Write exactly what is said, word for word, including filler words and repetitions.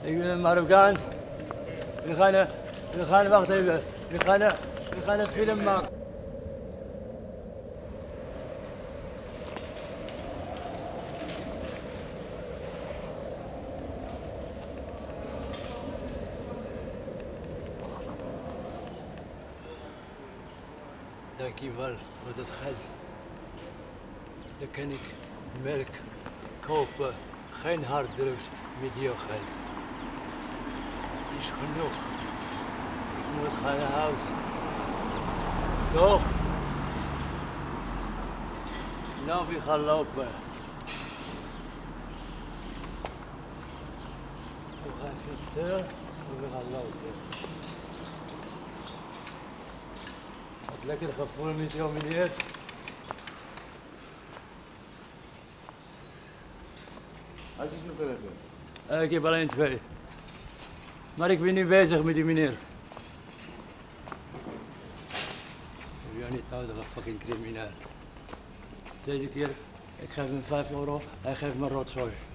Ik ben Marokkaans. We gaan, een, we gaan, wacht even. We gaan, een, we gaan een film maken. Dankjewel voor dat geld. Dan kan ik melk kopen, geen harddrugs met jouw geld. Is genoeg. Ik moet gaan naar huis. Toch? Nou, we gaan lopen. We gaan fietsen en we gaan lopen. Wat lekker gevoel met jou, meneer. Had je zoveel hebben? Uh, ik heb alleen twee. Maar ik ben nu bezig met die meneer. Ik heb jou niet nodig, een fucking crimineel. Deze keer, ik geef hem vijf euro, hij geeft me rotzooi.